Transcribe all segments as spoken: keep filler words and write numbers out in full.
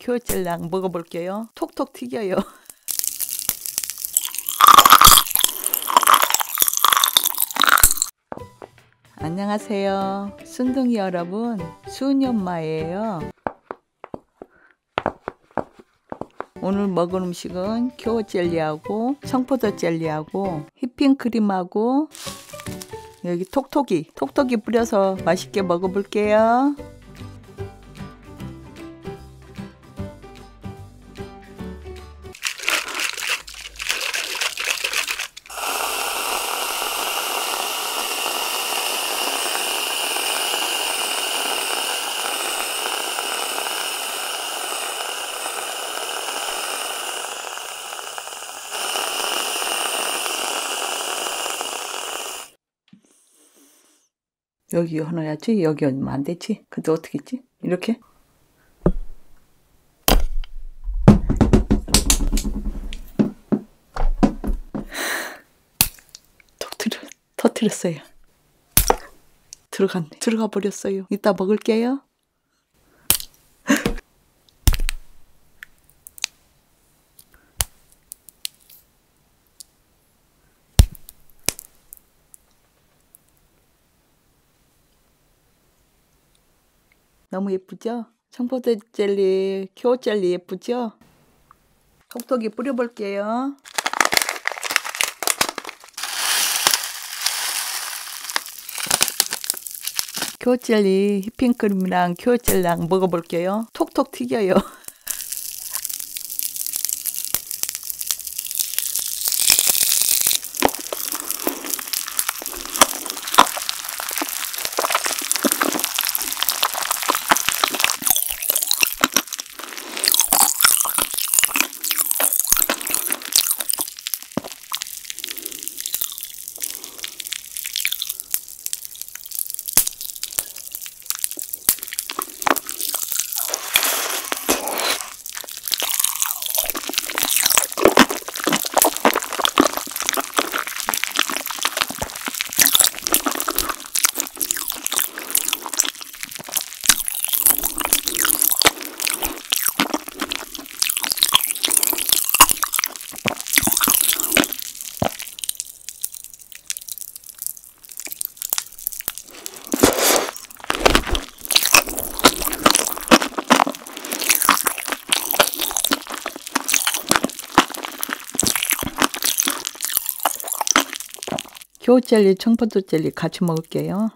큐어젤랑 먹어볼게요. 톡톡 튀겨요. 안녕하세요. 순둥이 여러분, 수은이 엄마예요. 오늘 먹은 음식은 큐어 젤리하고 청포도 젤리하고 휘핑크림하고 여기 톡톡이 톡톡이 뿌려서 맛있게 먹어볼게요. 여기 넣어야지. 여기 넣으면 안 되지. 근데 어떻게 했지? 이렇게? 터뜨려, 터뜨렸어요. 들어갔네. 들어가 버렸어요. 이따 먹을게요. 너무 예쁘죠? 청포도 젤리, 큐어 젤리 예쁘죠? 톡톡이 뿌려볼게요. 큐어 젤리, 휘핑크림이랑 큐어 젤리랑 먹어볼게요. 톡톡 튀겨요. 큐어 젤리, 청포도 젤리 같이 먹을게요.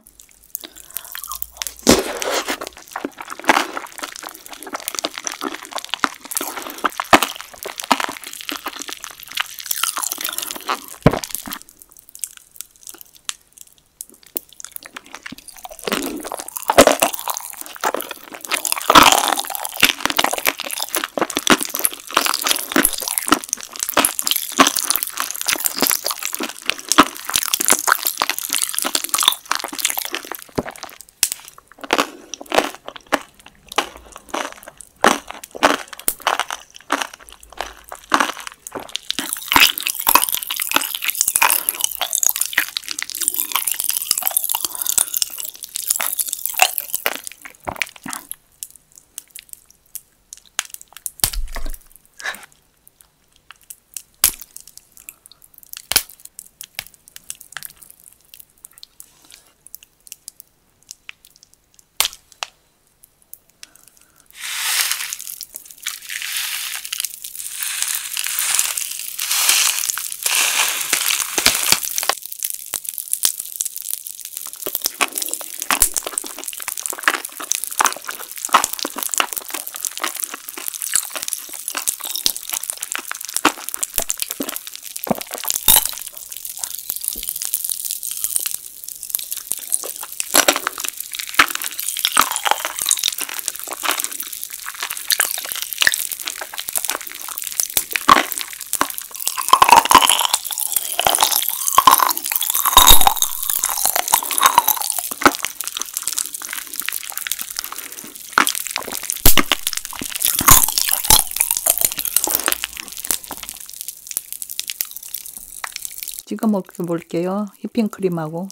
찍어 먹어볼게요. 휘핑크림하고.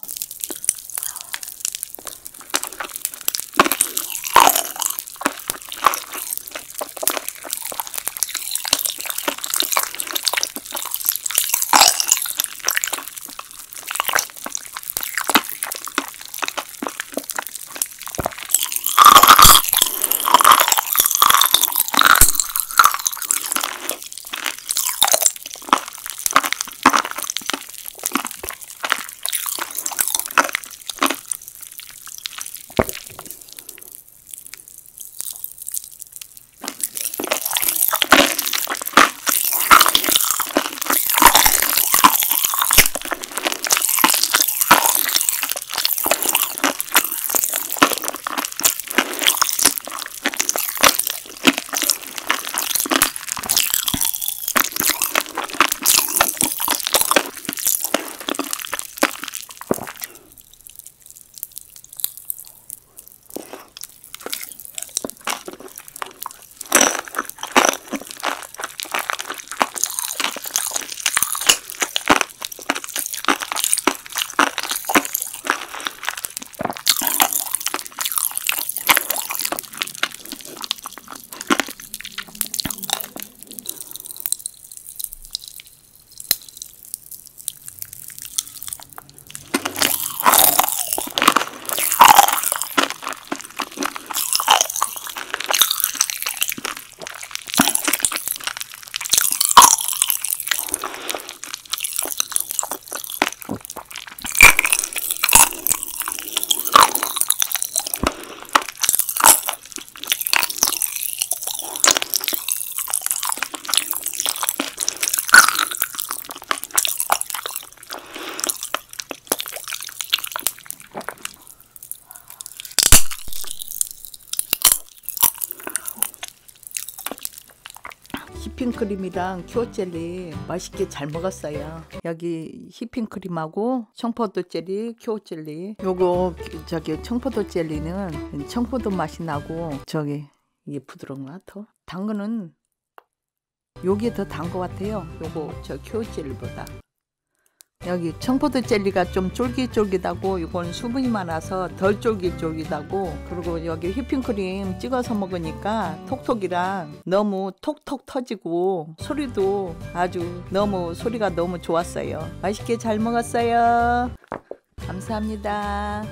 휘핑크림이랑 큐어 젤리 맛있게 잘 먹었어요. 여기 휘핑크림하고 청포도 젤리, 큐어 젤리. 요거 저기 청포도 젤리는 청포도 맛이 나고 저기 이게 부드러운 것 같아. 당근은 요게 더 단 것 같아요. 요거 저 큐어 젤리보다. 여기 청포도 젤리가 좀 쫄깃쫄깃하고 이건 수분이 많아서 덜 쫄깃쫄깃하고, 그리고 여기 휘핑크림 찍어서 먹으니까 톡톡이랑 너무 톡톡 터지고 소리도 아주 너무 소리가 너무 좋았어요. 맛있게 잘 먹었어요. 감사합니다.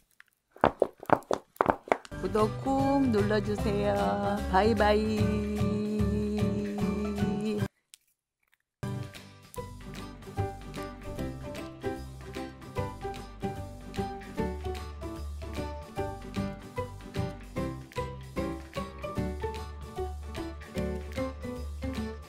구독 꾹 눌러주세요. 바이바이.